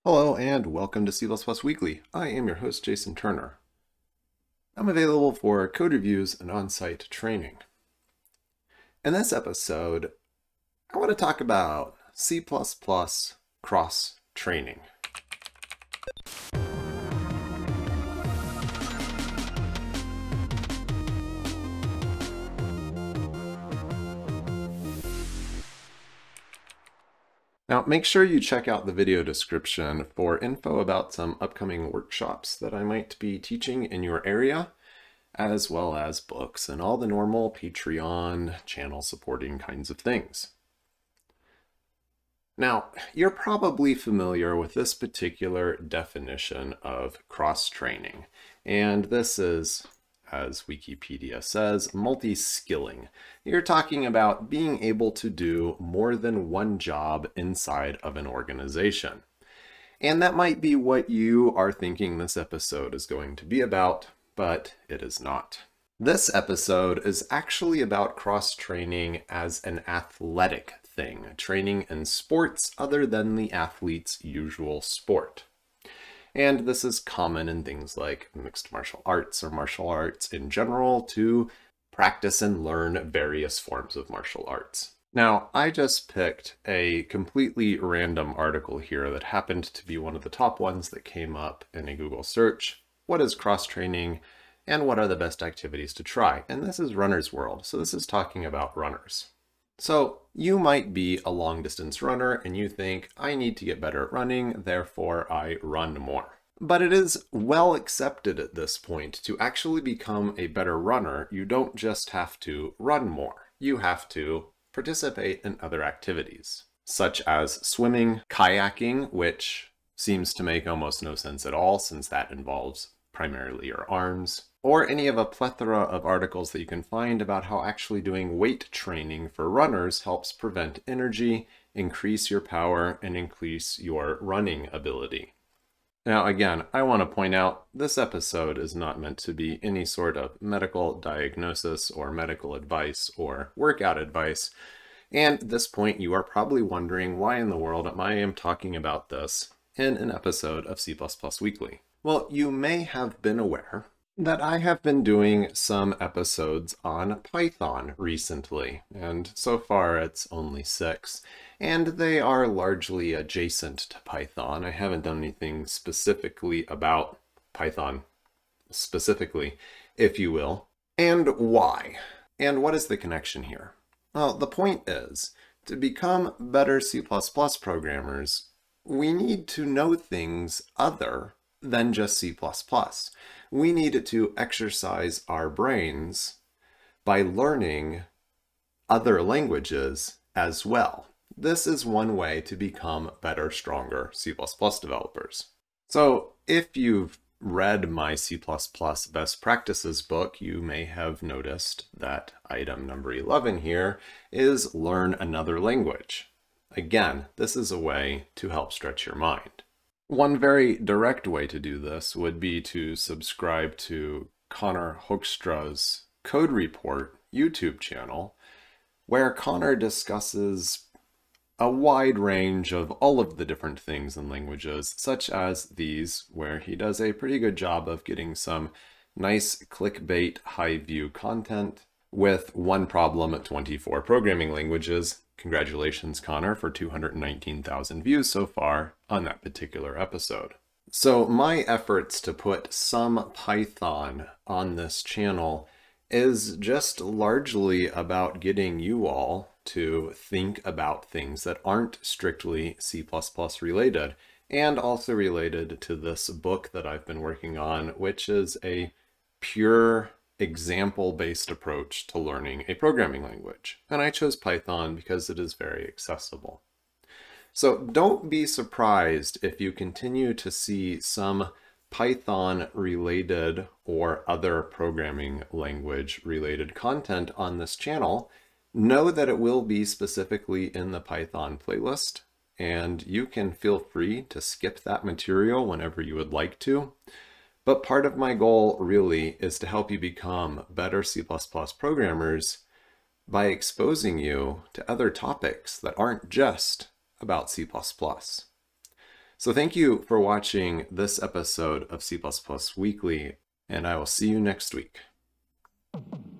Hello and welcome to C++ Weekly. I am your host, Jason Turner. I'm available for code reviews and on-site training. In this episode, I want to talk about C++ cross-training. Now, make sure you check out the video description for info about some upcoming workshops that I might be teaching in your area, as well as books and all the normal Patreon channel supporting kinds of things. Now, you're probably familiar with this particular definition of cross-training, and this is, as Wikipedia says, multi-skilling. You're talking about being able to do more than one job inside of an organization. And that might be what you are thinking this episode is going to be about, but it is not. This episode is actually about cross-training as an athletic thing, training in sports other than the athlete's usual sport. And this is common in things like mixed martial arts or martial arts in general to practice and learn various forms of martial arts. Now, I just picked a completely random article here that happened to be one of the top ones that came up in a Google search. What is cross-training and what are the best activities to try? And this is Runner's World, so this is talking about runners. So you might be a long-distance runner and you think, I need to get better at running, therefore I run more. But it is well accepted at this point to actually become a better runner. You don't just have to run more. You have to participate in other activities, such as swimming, kayaking, which seems to make almost no sense at all since that involves primarily your arms, or any of a plethora of articles that you can find about how actually doing weight training for runners helps prevent energy, increase your power, and increase your running ability. Now again, I want to point out this episode is not meant to be any sort of medical diagnosis or medical advice or workout advice. And at this point, you are probably wondering why in the world I am talking about this in an episode of C++ Weekly. Well, you may have been aware that I have been doing some episodes on Python recently, and so far it's only 6, and they are largely adjacent to Python. I haven't done anything specifically about Python, specifically, if you will. And why? And what is the connection here? Well, the point is, to become better C++ programmers, we need to know things other than just C++. We need to exercise our brains by learning other languages as well. This is one way to become better, stronger C++ developers. So if you've read my C++ best practices book, you may have noticed that item number 11 here is learn another language. Again, this is a way to help stretch your mind. One very direct way to do this would be to subscribe to Connor Hoekstra's Code Report YouTube channel, where Connor discusses a wide range of all of the different things in languages, such as these, where he does a pretty good job of getting some nice clickbait high view content with one problem at 24 programming languages. Congratulations, Connor, for 219,000 views so far on that particular episode. So my efforts to put some Python on this channel is just largely about getting you all to think about things that aren't strictly C++ related, and also related to this book that I've been working on, which is a pure example-based approach to learning a programming language. And I chose Python because it is very accessible. So don't be surprised if you continue to see some Python-related or other programming language-related content on this channel. Know that it will be specifically in the Python playlist, and you can feel free to skip that material whenever you would like to. But part of my goal really is to help you become better C++ programmers by exposing you to other topics that aren't just about C++. So thank you for watching this episode of C++ Weekly, and I will see you next week.